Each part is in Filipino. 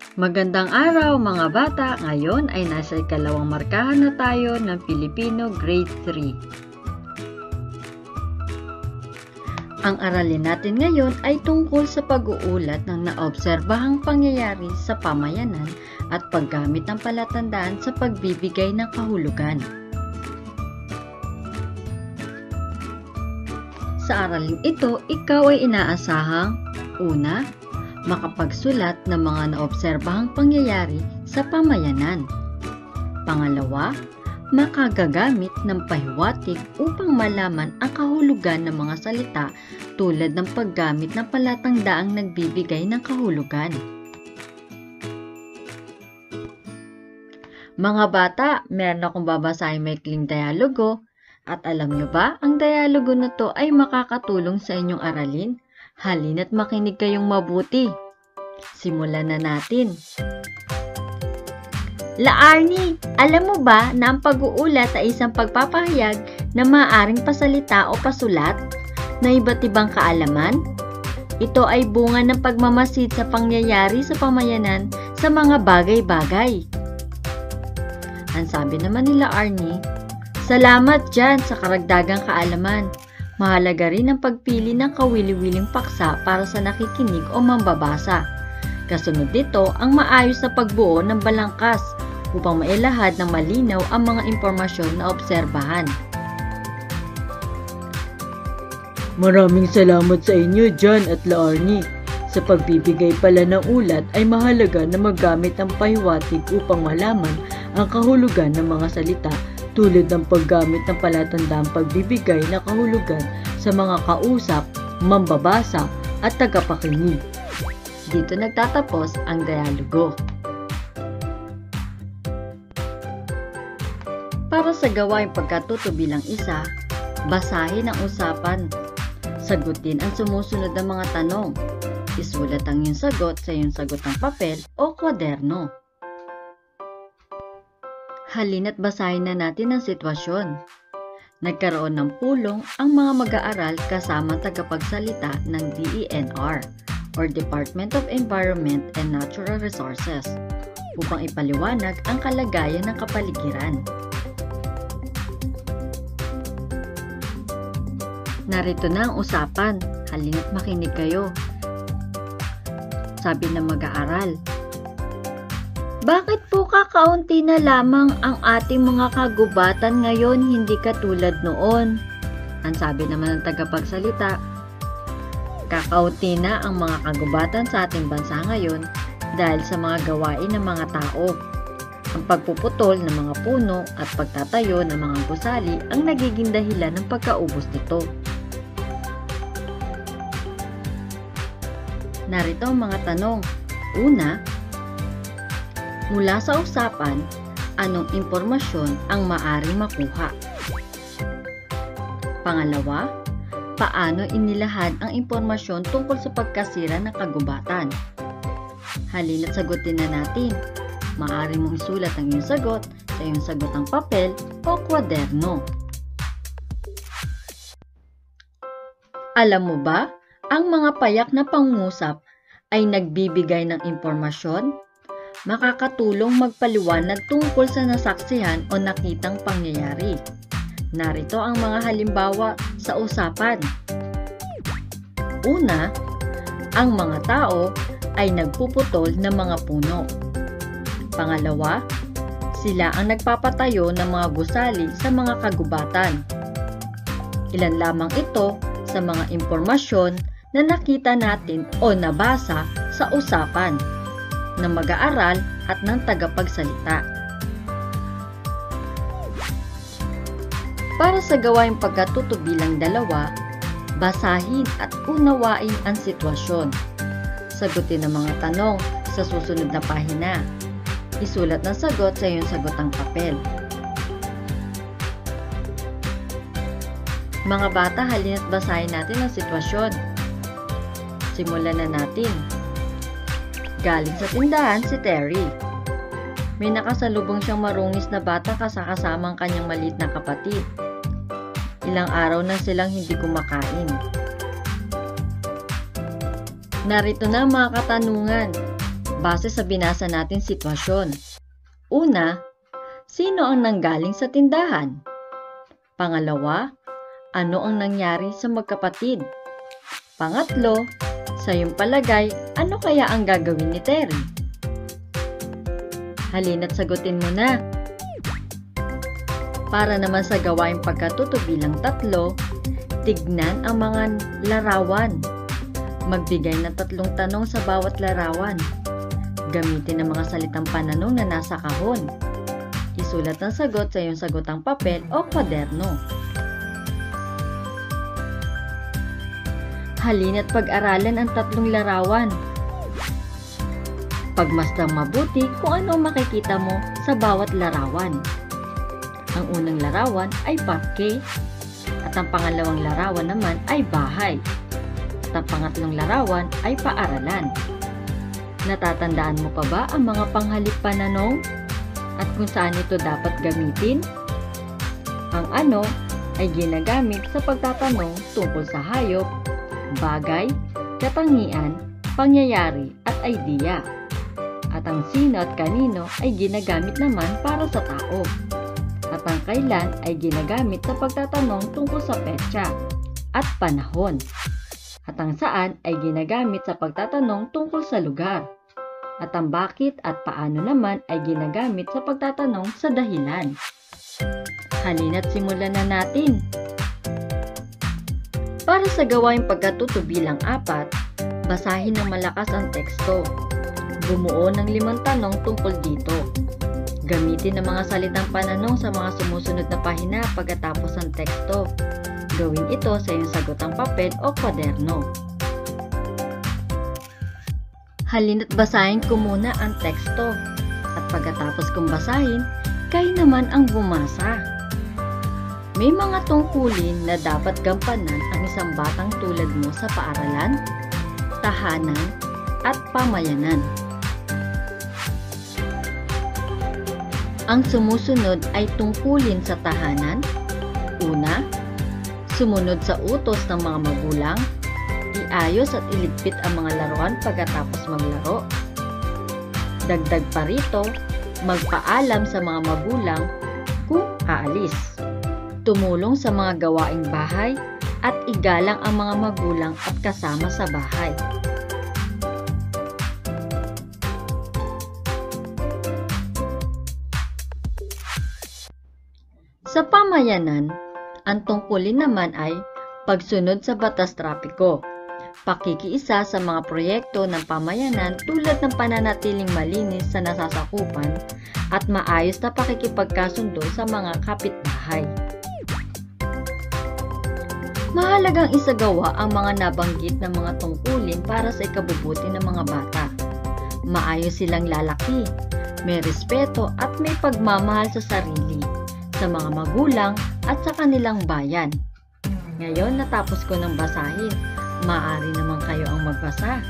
Magandang araw mga bata! Ngayon ay nasa ikalawang markahan na tayo ng Pilipino Grade 3. Ang aralin natin ngayon ay tungkol sa pag-uulat ng naobserbahang pangyayari sa pamayanan at paggamit ng palatandaan sa pagbibigay ng kahulugan. Sa aralin ito, ikaw ay inaasahang una, makapagsulat ng mga naobserbahang pangyayari sa pamayanan. Pangalawa, makagagamit ng pahiwatig upang malaman ang kahulugan ng mga salita tulad ng paggamit ng palatandaan nagbibigay ng kahulugan. Mga bata, meron akong babasahin maikling dialogo. At alam nyo ba, ang dialogo na to ay makakatulong sa inyong aralin? Halina't makinig kayong mabuti. Simulan na natin. La Arnie, alam mo ba na ang pag-uulat ay isang pagpapahayag na maaaring pasalita o pasulat na iba't ibang kaalaman? Ito ay bunga ng pagmamasid sa pangyayari sa pamayanan sa mga bagay-bagay. Ang sabi naman nila Arnie, salamat dyan sa karagdagang kaalaman. Mahalaga rin ang pagpili ng kawili-wiling paksa para sa nakikinig o mambabasa. Kasunod nito ang maayos na pagbuo ng balangkas upang mailahad ng malinaw ang mga impormasyon na obserbahan. Maraming salamat sa inyo, John at La Arnie. Sa pagbibigay pala ng ulat ay mahalaga na maggamit ng pahiwatig upang malaman ang kahulugan ng mga salita tulad ng paggamit ng palatandang pagbibigay na kahulugan sa mga kausap, mambabasa at tagapakinig. Dito nagtatapos ang dialogo. Para sa gawaing pagkatuto bilang isa, basahin ang usapan. Sagutin ang sumusunod na mga tanong. Isulat ang iyong sagot sa iyong sagot ng papel o kwaderno. Halina't basahin na natin ang sitwasyon. Nagkaroon ng pulong ang mga mag-aaral kasama tagapagsalita ng DENR or Department of Environment and Natural Resources upang ipaliwanag ang kalagayan ng kapaligiran. Narito na ang usapan. Halina't makinig kayo. Sabi ng mag-aaral, bakit po kakaunti na lamang ang ating mga kagubatan ngayon hindi katulad noon? Ang sabi naman ng tagapagsalita, kakaunti na ang mga kagubatan sa ating bansa ngayon dahil sa mga gawain ng mga tao. Ang pagpuputol ng mga puno at pagtatayo ng mga gusali ang nagiging dahilan ng pagkaubos nito. Narito ang mga tanong. Una, mula sa usapan, anong impormasyon ang maaring makuha? Pangalawa, paano inilahad ang impormasyon tungkol sa pagkasira ng kagubatan? Halina't sagutin na natin. Maaari mong isulat ang iyong sagot sa iyong sagot ng papel o kwaderno. Alam mo ba, ang mga payak na pangungusap ay nagbibigay ng impormasyon? Makakatulong magpaliwanag tungkol sa nasaksihan o nakitang pangyayari. Narito ang mga halimbawa sa usapan. Una, ang mga tao ay nagpuputol ng mga puno. Pangalawa, sila ang nagpapatayo ng mga gusali sa mga kagubatan. Ilan lamang ito sa mga impormasyon na nakita natin o nabasa sa usapan ng mag-aaral at ng tagapagsalita. Para sa gawaing pagkatuto bilang dalawa, basahin at unawain ang sitwasyon. Sagutin ang mga tanong sa susunod na pahina. Isulat ng sagot sa iyong sagot ng papel. Mga bata, halina't basahin natin ang sitwasyon. Simulan na natin. Galing sa tindahan si Terry. May nakasalubong siyang marungis na bata kasama ang kanyang maliit na kapatid. Ilang araw na silang hindi kumakain. Narito na ang mga katanungan. base sa binasa natin sitwasyon. Una, sino ang nanggaling sa tindahan? Pangalawa, ano ang nangyari sa magkapatid? Pangatlo, sa iyong palagay, ano kaya ang gagawin ni Terry? Halina't sagutin mo na. Para naman sa gawaing pagkatuto bilang 3, tignan ang mga larawan. Magbigay ng 3 tanong sa bawat larawan. Gamitin ang mga salitang pananong na nasa kahon. Isulat ang sagot sa iyong sagotang papel o kwaderno. Halina't pag-aralan ang 3 larawan. Pagmasdang mabuti kung ano ang makikita mo sa bawat larawan. Ang unang larawan ay parke, at ang pangalawang larawan naman ay bahay, at ang pangatlong larawan ay paaralan. Natatandaan mo pa ba ang mga panghalip pananong at kung saan ito dapat gamitin? Ang ano ay ginagamit sa pagtatanong tungkol sa hayop, bagay, katangian, pangyayari at idea. At ang sino at kanino ay ginagamit naman para sa tao. At ang kailan ay ginagamit sa pagtatanong tungkol sa petsa at panahon. At ang saan ay ginagamit sa pagtatanong tungkol sa lugar. At ang bakit at paano naman ay ginagamit sa pagtatanong sa dahilan. Halina't simulan na natin. Para sa gawaing pagkatuto bilang 4, basahin ng malakas ang teksto. Bumuo ng 5 tanong tungkol dito. Gamitin ang mga salitang pananong sa mga sumusunod na pahina pagkatapos ng teksto. Gawin ito sa iyong sagotang papel o kwaderno. Halina't basahin ko muna ang teksto. At pagkatapos kong basahin, kayo naman ang bumasa. May mga tungkulin na dapat gampanan ang isang batang tulad mo sa paaralan, tahanan, at pamayanan. Ang sumusunod ay tungkulin sa tahanan. Una, sumunod sa utos ng mga magulang, iayos at iligpit ang mga laruan pagkatapos maglaro. Dagdag pa rito, magpaalam sa mga magulang kung aalis. Tumulong sa mga gawaing bahay at igalang ang mga magulang at kasama sa bahay. Sa pamayanan, ang tungkulin naman ay pagsunod sa batas trapiko, pakikiisa sa mga proyekto ng pamayanan tulad ng pananatiling malinis sa nasasakupan at maayos na pakikipagkasundo sa mga kapitbahay. Mahalagang isagawa ang mga nabanggit na mga tungkulin para sa ikabubuti ng mga bata. Maayos silang lalaki, may respeto at may pagmamahal sa sarili, sa mga magulang at sa kanilang bayan. Ngayon natapos ko ng basahin, maaari naman kayo ang magbasa.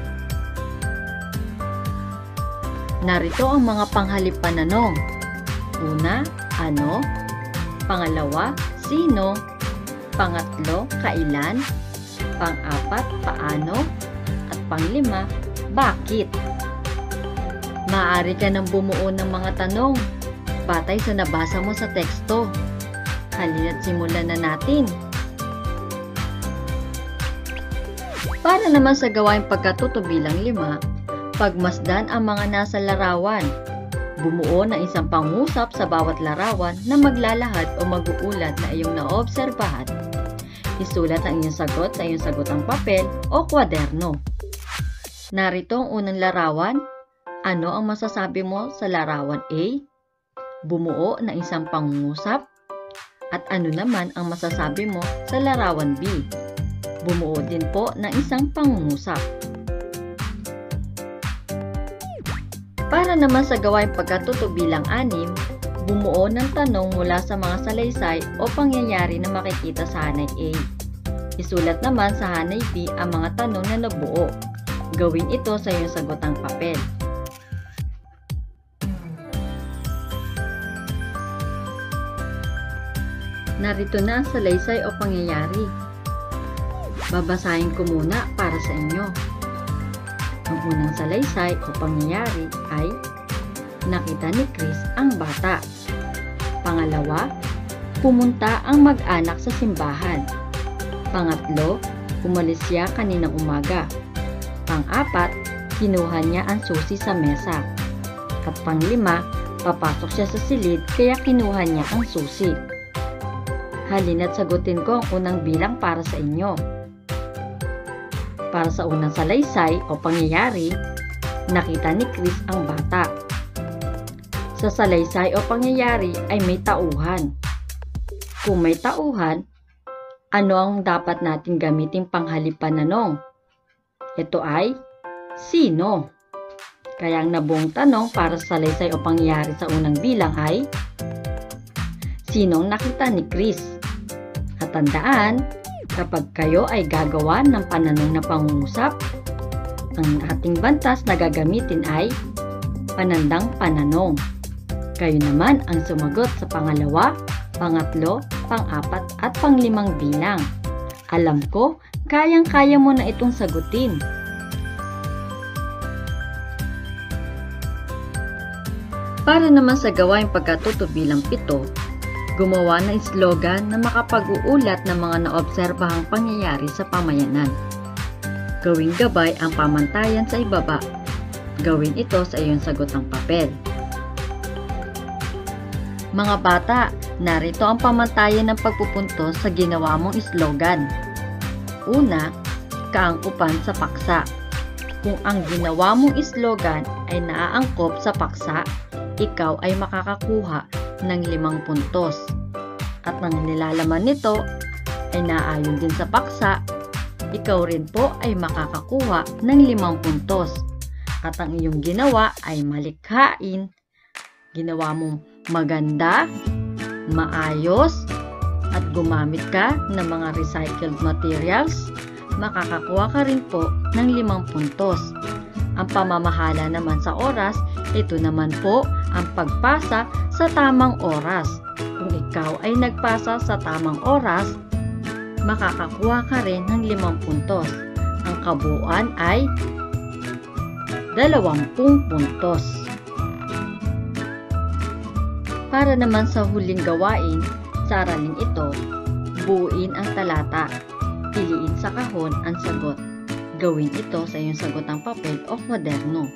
Narito ang mga panghalip pananong. Una, ano? Pangalawa, sino? Pangatlo, kailan? Pang-4, paano? At pang-5, bakit? Maaari ka nang bumuo ng mga tanong batay sa nabasa mo sa teksto. Halina't simulan na natin. Para naman sa gawaing pagkatuto bilang 5, pagmasdan ang mga nasa larawan. Bumuo ng isang pangusap sa bawat larawan na maglalahad o mag-uulat na iyong naobserbahan. Isulat ang iyong sagot sa iyong sagotang papel o kwaderno. Narito ang unang larawan. Ano ang masasabi mo sa larawan A? Bumuo ng isang pangungusap. At ano naman ang masasabi mo sa larawan B? Bumuo din po ng isang pangungusap. Para naman sa gawaing pagkatuto bilang 6, bumuo ng tanong mula sa mga salaysay o pangyayari na makikita sa hanay A. Isulat naman sa hanay B ang mga tanong na nabuo. Gawin ito sa iyong sagotang papel. Narito na ang salaysay o pangyayari. Babasahin ko muna para sa inyo. Ang unang salaysay o pangyayari ay nakita ni Chris ang bata. Pangalawa, pumunta ang mag-anak sa simbahan. Pangatlo, umalis siya kaninang umaga. Pang-apat, kinuha niya ang susi sa mesa. At pang-lima, papasok siya sa silid kaya kinuha niya ang susi. Halina't sagutin ko ang unang bilang para sa inyo. Para sa unang salaysay o pangyayari, nakita ni Chris ang bata. Sa salaysay o pangyayari ay may tauhan. Kung may tauhan, ano ang dapat natin gamitin panghalip pananong? Ito ay, sino? Kaya ang nabuong tanong para sa salaysay o pangyayari sa unang bilang ay, sinong nakita ni Chris? At tandaan, kapag kayo ay gagawa ng pananong na pangungusap, ang ating bantas na gagamitin ay panandang pananong. Kayo naman ang sumagot sa pangalawa, pangatlo, pang-apat at pang-limang bilang. Alam ko, kayang-kaya mo na itong sagutin. Para naman sa gawaing pagkatuto bilang 7, gumawa ng slogan na makapag-uulat ng mga naobserbahang pangyayari sa pamayanan. Gawing gabay ang pamantayan sa ibaba. Gawin ito sa iyong sagot ng papel. Mga bata, narito ang pamantayan ng pagpupuntos sa ginawa mong slogan. Una, kaangkupan sa paksa. Kung ang ginawa mong slogan ay naaangkop sa paksa, ikaw ay makakakuha ng 5 puntos. At ang nilalaman nito ay naayon din sa paksa, ikaw rin po ay makakakuha ng 5 puntos. At ang iyong ginawa ay malikhain, ginawa mong maganda, maayos, at gumamit ka ng mga recycled materials, makakakuha ka rin po ng 5 puntos. Ang pamamahala naman sa oras, ito naman po ang pagpasa sa tamang oras. Kung ikaw ay nagpasa sa tamang oras, makakakuha ka rin ng 5 puntos. Ang kabuuan ay 20 puntos. Para naman sa huling gawain, sa araling ito, buuin ang talata. Piliin sa kahon ang sagot. Gawin ito sa iyong sagot ng papel o kwaderno.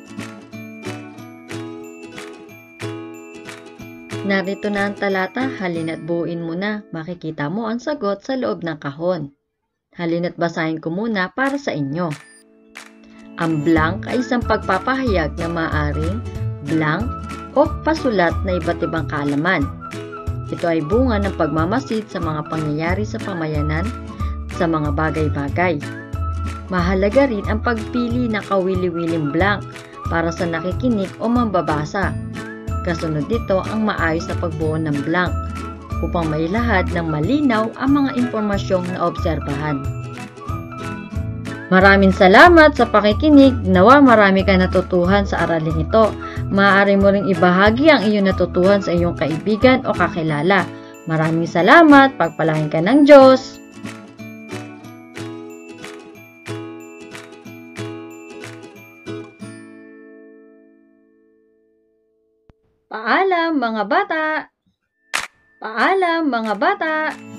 Narito na ang talata, halina't buuin mo na. Makikita mo ang sagot sa loob ng kahon. Halina't basahin ko muna para sa inyo. Ang blank ay isang pagpapahayag na maaaring blank o pasulat na iba't ibang kaalaman. Ito ay bunga ng pagmamasid sa mga pangyayari sa pamayanan, sa mga bagay-bagay. Mahalaga rin ang pagpili ng kawili-wiling blank para sa nakikinig o mambabasa. Kasunod dito ang maayos na pagbuo ng blank upang mailahad ng malinaw ang mga impormasyong naobserbahan. Maraming salamat sa pakikinig. Nawa marami ka natutuhan sa araling ito. Maaari mo ring ibahagi ang iyong natutuhan sa iyong kaibigan o kakilala. Maraming salamat. Pagpalain ka ng Diyos. Paalam mga bata! Paalam mga bata!